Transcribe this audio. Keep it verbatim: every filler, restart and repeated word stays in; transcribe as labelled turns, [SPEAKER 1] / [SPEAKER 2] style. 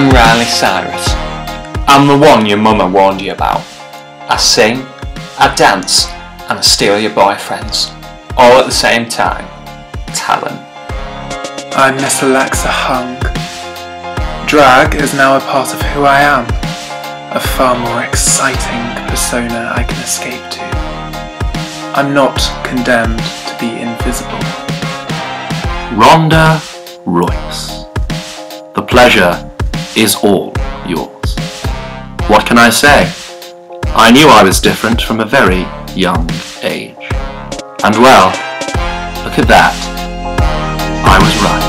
[SPEAKER 1] I'm Riley Cyrus. I'm the one your mama warned you about. I sing, I dance, and I steal your boyfriends, all at the same time. Talent.
[SPEAKER 2] I'm Miss Alexa Hung. Drag is now a part of who I am, a far more exciting persona I can escape to. I'm not condemned to be invisible.
[SPEAKER 3] Rhonda, Royce. The pleasure is all yours. What can I say? I knew I was different from a very young age. And well, look at that. I was right.